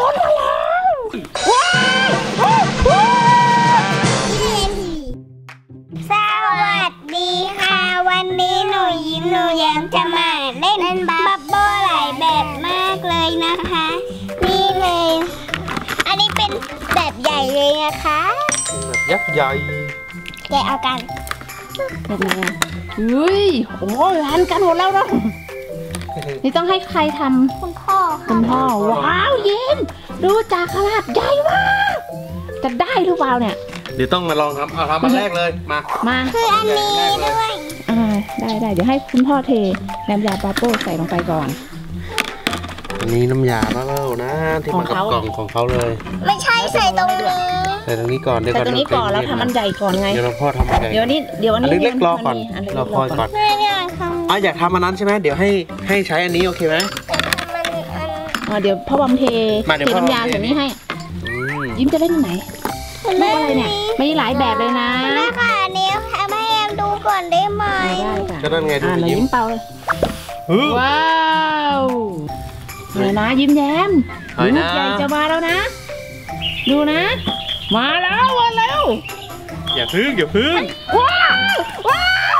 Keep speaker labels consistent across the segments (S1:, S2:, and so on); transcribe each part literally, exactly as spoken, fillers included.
S1: ล้นมาแล้วว้าวสวัสดีค่ะวันนี้หนูยิ้มหนูแย้มจะมาเล่นบับเบิ้ลหลายแบบมากเลยนะคะนี่เลยอันนี้เป็นแบบใหญ่เลยนะคะ
S2: แบบยักษ์ใหญ่
S1: แกเอากัน
S3: แบบไหนอ่ะอุ้ยโอ้ยหันกันหมดแล้วเนาะนี่ต้องให้ใครทำ
S1: คุณพ่อ
S3: คุณพ่อว้าวยิ้มดูจากขนาดใหญ่มากจะได้หรือเปล่าเนี่ย
S2: เดี๋ยวต้องมาลองครับเอาทำมาแรกเลยมา
S3: มา
S1: คืออันนี้ด้วย
S3: อ่าได้ได้เดี๋ยวให้คุณพ่อเทน้ำยาปาโป้ใส่ลงไปก่อน
S2: อันนี้น้ำยาปาโป้นะที่มากับกล่องของเขาเลย
S1: ไม่ใช่ใส่ตรงนี้
S2: ใส่ตรงนี้ก่อนเดี๋ยว
S3: ใส่ตรงนี้ก่อนแล้วทำอันใหญ่ก่อนไง
S2: เดี๋ยวเราพ่อทำอันใหญ่
S3: เดี๋ยวนี้เดี๋ยวอันนี้
S2: เล็กๆรอก่อนรอคอยก่อนอ่ะอยากทำอันนั้นใช่ไหมเดี๋ยวให้ให้ใช้อันนี้โอเคไหม
S3: อ่าเดี๋ยวพ่อบอมเทเทน้ำยาใส่นี้ให้ยิ้มจะเล่นไหนรูปอะไรเนี่ยมีหลายแบบเลยนะ
S1: แม่ค่ะอันนี้ให้แอมดูก่อนได้ไหม
S2: ก็นั่นไงดู
S3: ยิ้มเป่าเลยว้าวเดี๋ยวนะยิ้มแย้มลูกใหญ่จะมาแล้วนะดูนะมาแล้วมาแล้ว
S2: อย่าพึ่งอย่าพึ่ง
S3: ว้าวว้าว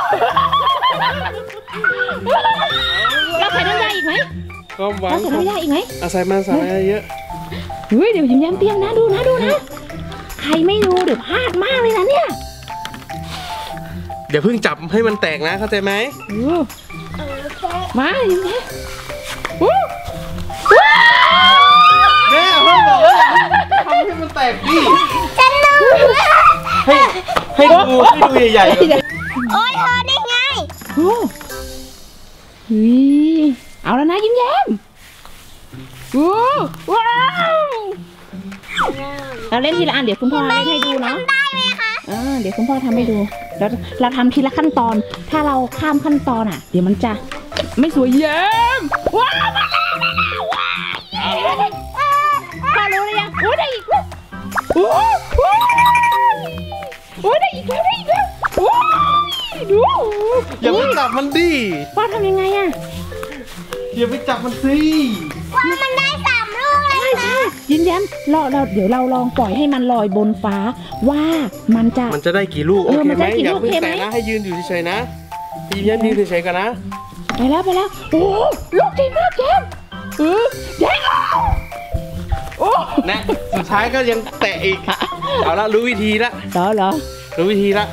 S3: เราใส่น้ำยาอีกไหม
S2: ก็หวัง
S3: เราใส่น้ำยาอีกไหม
S2: เอาใส่มาใส่เยอะ
S3: เฮ้ยเดี๋ยวยิ้มแย้มเตรียมนะดูนะดูนะใครไม่ดูเดี๋ยวพลาดมากเลยนะเนี่ย
S2: เดี๋ยวเพิ่งจับให้มันแตกนะเข้าใจไหม
S3: มายิ้มแย้ม
S2: แม่เพิ่งบอกว่าทำให้มันแตกดิให้ให้ดูให้ดูใหญ่
S1: ๆโอ้ยเธอได้ไง
S3: โอ้ยเอาแล้วนะยิ้มแย้มว้าวเราเล่นทีละอันเดี๋ยวคุณพ่อเล่นให้ดูเนาะ
S1: ได้ไหมคะ
S3: อ่าเดี๋ยวคุณพ่อทำให้ดูแล้วเราทำทีละขั้นตอนถ้าเราข้ามขั้นตอนอ่ะเดี๋ยวมันจะไม่สวยแย้มว้าวมาแล้วมาแล้วว้าวพ่อรู้หรือยังโอ้ได้อีกแล้วโอ้โหโอ้ได้อีกแล้วได้อีกแล้วโอ้ดู
S2: อย่าไปจับมันดิ
S3: พ่อทำยังไงอ่ะ
S2: อย่าไปจับมันสิ
S1: ว่ามันได้สามลูกเลยนะ
S3: ยิ้มแย้มเราเราเดี๋ยวเราลองปล่อยให้มันลอยบนฟ้าว่ามันจะ
S2: มันจะได้กี่ลูกโอเคไหมอย่าเพิ่งแต่นะให้ยืนอยู่เฉยๆนะยิ้มแย้มยืนเฉยๆกันนะ
S3: ไปแล้วไปแล้วโอ้ลูกดีมากแย้มเออแย้ม
S2: โอ้นะสุดท้ายก็ยังแตะอีกเอาละรู้วิธีละ
S3: เหรอเหรอ
S2: รู้วิธีละ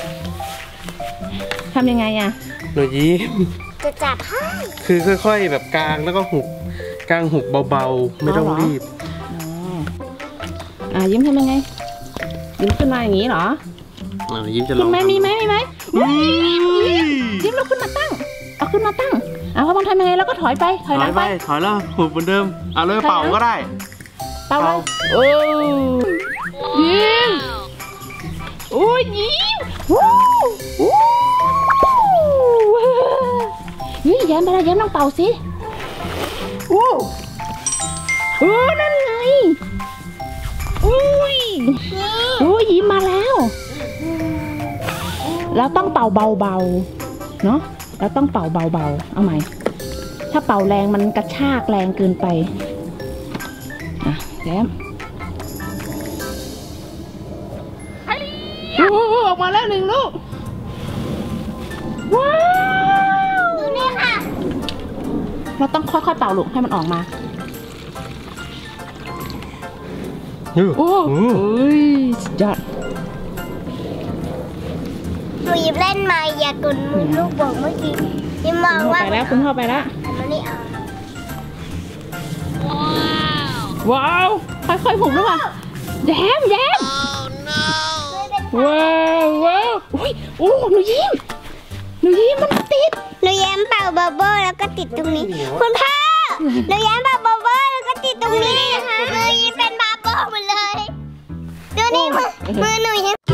S3: ทำยังไงอ่ะ
S2: หนูยิ้ม
S1: จะจับให้
S2: คือค่อยๆแบบกลางแล้วก็หุบกลางหุบเบาๆไม่ต้องรีบ
S3: อ่ายิ้มทำยังไงยิ้มขึ้นมาอย่างนี้เหรอ
S2: ยิ้มจะลอง
S3: ไหมมีไหมมีไหมยิ้มเราขึ้นมาตั้งเอาขึ้นมาตั้งเอาเขาบังทำยังไงแล้วก็ถอยไปถอยหลังไป
S2: ถอยแล้วหุบเหมือนเดิมเอาเลยเป่าก็ได้
S3: เป่าโอ้ยิ้มโอ้ยยิ้มวู้วู้นี่แย้มไปแล้วแย้มต้องเป่าสิโอ้โอ้นั่นไงอุ้ยโอ้ยยิ้มมาแล้วเราต้องเป่าเบาๆเนาะเราต้องเป่าเบาๆเอาใหม่ถ้าเป่าแรงมันกระชากแรงเกินไปอ่ะแย้มโอ้ออกมาแล้วหนึ่งลูกว้าว
S1: ดูนี่ค่ะ
S3: เราต้องค่อยๆเป่าลูกให้มันออกมาโอ้ยยอด
S1: หนูยิบเล่นมาอย่ากุนมือลูกบอกเมื่อกี้ยิบมองว่า
S3: ไปแล้วคุณพ่อไปแล้ว
S1: มันนี่เอา
S3: ว้าวค่อยๆผมด้วยว่ะแย้มแย้มว้าวว้าวอุ้ยโอ้หนูยิ้มหนูยิ้มมันติด
S1: หนูแย้มเป่าบับเบิ้ลแล้วก็ติดตรงนี้คุณพ่อหนูแย้มเป่าบับเบิ้ลแล้วก็ติดตรงนี้นะคะมือยิ้มเป็นบับเบิ้ลหมดเลยดูนี่มือมือหนูยิ้ม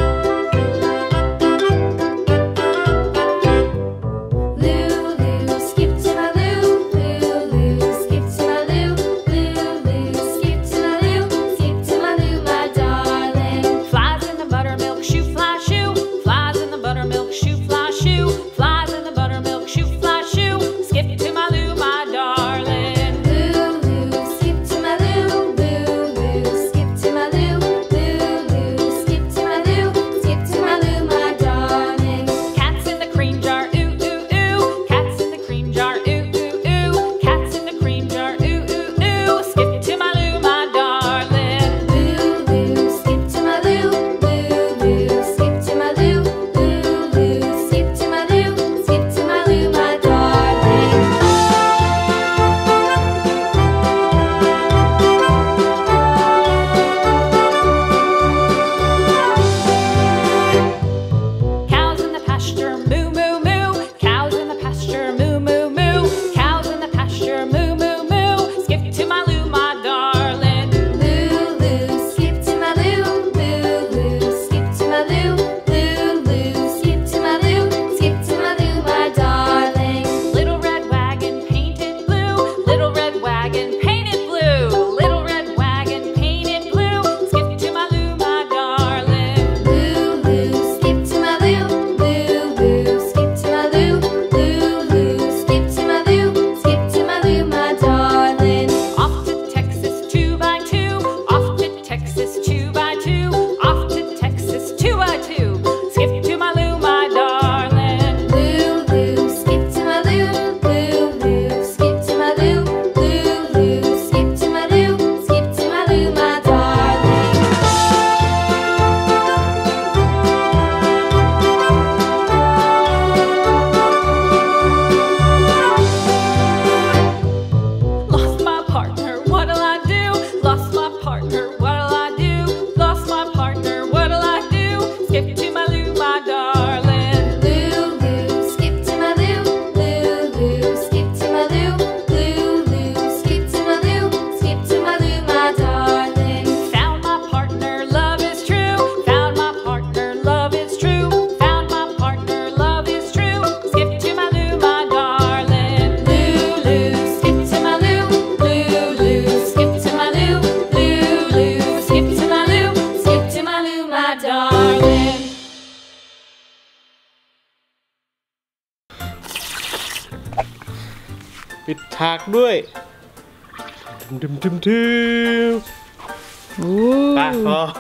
S2: ฉากด้วยทึมทึมทึม
S3: โอ้
S2: ไปพอ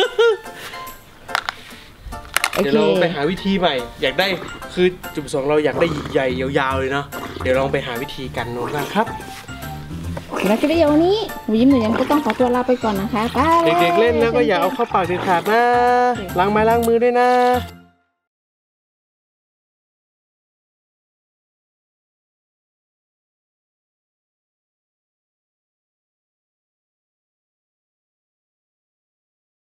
S3: โอ
S2: เดี๋ยว
S3: เค
S2: เราไปหาวิธีใหม่ อยากได้คือจุดประสงค์เราอยากได้ใหญ่ยาวๆเลยเนาะเดี๋ยวลองไปหาวิธีกันโน้นกันครับ
S3: แล้วคลิปวิดีโอนี้หนูยิ้มหนูแย้มก็ต้องขอตัวลาไปก่อนนะคะบ๊ายบาย
S2: เด็กๆเล่นแล้วก็อย่าเอาเข้าปากเด็ดขาดนะล้างไม้ล้างมือด้วยนะ